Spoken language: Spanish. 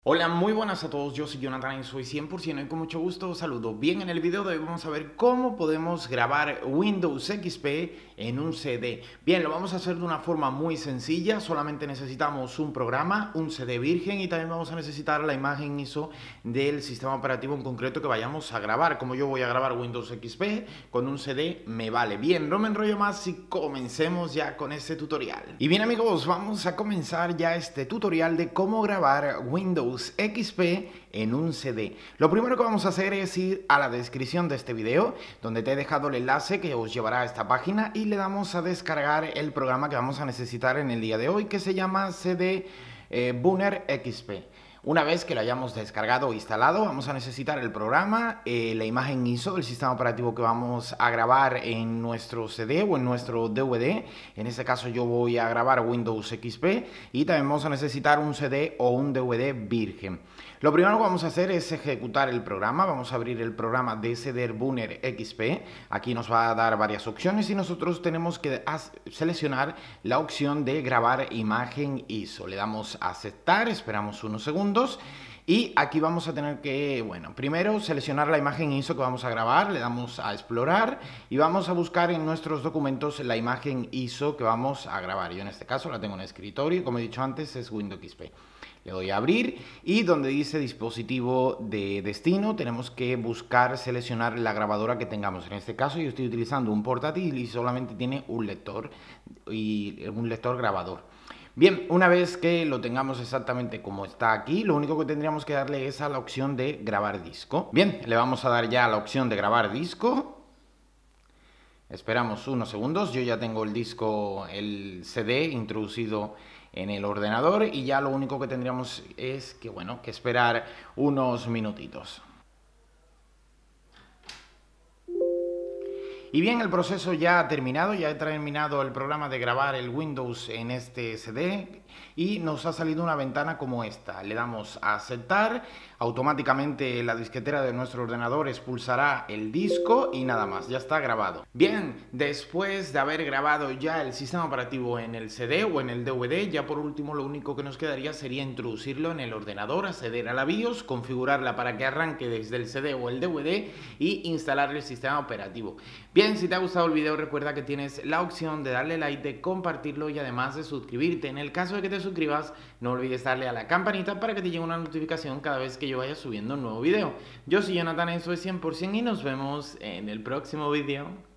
Hola, muy buenas a todos, yo soy Jonathan y soy 100% y con mucho gusto os saludo. Bien, en el video de hoy vamos a ver cómo podemos grabar Windows XP en un CD. Bien, lo vamos a hacer de una forma muy sencilla, solamente necesitamos un programa, un CD virgen y también vamos a necesitar la imagen ISO del sistema operativo en concreto que vayamos a grabar. Como yo voy a grabar Windows XP con un CD me vale. Bien, no me enrollo más y comencemos ya con este tutorial. Y bien amigos, vamos a comenzar ya este tutorial de cómo grabar Windows XP en un CD. Lo primero que vamos a hacer es ir a la descripción de este video, donde te he dejado el enlace que os llevará a esta página y le damos a descargar el programa que vamos a necesitar en el día de hoy, que se llama CD Bunner XP. Una vez que lo hayamos descargado o instalado, vamos a necesitar el programa, la imagen ISO del sistema operativo que vamos a grabar en nuestro CD o en nuestro DVD. En este caso yo voy a grabar Windows XP y también vamos a necesitar un CD o un DVD virgen. Lo primero que vamos a hacer es ejecutar el programa. Vamos a abrir el programa de CD Bunner XP. Aquí nos va a dar varias opciones y nosotros tenemos que seleccionar la opción de grabar imagen ISO. Le damos a aceptar, esperamos unos segundos. Y aquí vamos a tener que, bueno, primero seleccionar la imagen ISO que vamos a grabar, le damos a explorar y vamos a buscar en nuestros documentos la imagen ISO que vamos a grabar. Yo en este caso la tengo en el escritorio y como he dicho antes es Windows XP. Le doy a abrir y donde dice dispositivo de destino tenemos que buscar, seleccionar la grabadora que tengamos. En este caso yo estoy utilizando un portátil y solamente tiene un lector grabador. Bien, una vez que lo tengamos exactamente como está aquí, lo único que tendríamos que darle es a la opción de grabar disco. Bien, le vamos a dar ya a la opción de grabar disco. Esperamos unos segundos, yo ya tengo el disco, el CD introducido en el ordenador y ya lo único que tendríamos es que, bueno, que esperar unos minutitos. Y bien, el proceso ya ha terminado, ya he terminado el programa de grabar el Windows en este CD y nos ha salido una ventana como esta. Le damos a aceptar, automáticamente la disquetera de nuestro ordenador expulsará el disco y nada más, ya está grabado. Bien, después de haber grabado ya el sistema operativo en el CD o en el DVD, ya por último lo único que nos quedaría sería introducirlo en el ordenador, acceder a la BIOS, configurarla para que arranque desde el CD o el DVD y instalar el sistema operativo. Bien, si te ha gustado el video recuerda que tienes la opción de darle like, de compartirlo y además de suscribirte. En el caso de que te suscribas, no olvides darle a la campanita para que te llegue una notificación cada vez que yo vaya subiendo un nuevo video. Yo soy Jonathan, eso es 100% y nos vemos en el próximo video.